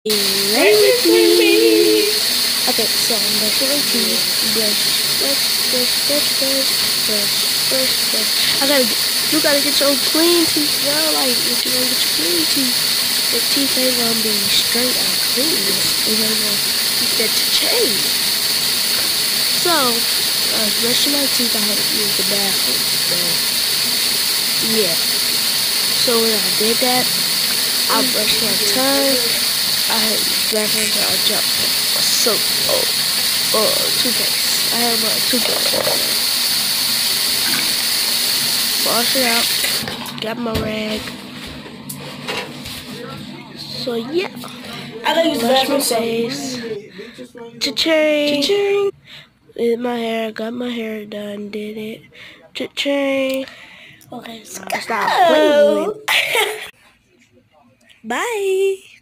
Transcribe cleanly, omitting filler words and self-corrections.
Lay with me. Okay, so I'm brushing my teeth. Brush. You gotta get your clean teeth, girl. Like, if you don't get your clean teeth, your teeth ain't gonna be straight and clean. It's ain't gonna get to change. So, brushing my teeth, I had to use the bathroom. So, yeah. So when I did that, I brushed my tongue. I had bathroom, so I dropped my soap. Toothpaste. I have my toothpaste right there. Wash it out. Got my rag. So yeah. I gotta use Brush my face. Cha-ching. Did my hair. Got my hair done. Did it. Cha-ching. Okay, Stop playing with me. Bye.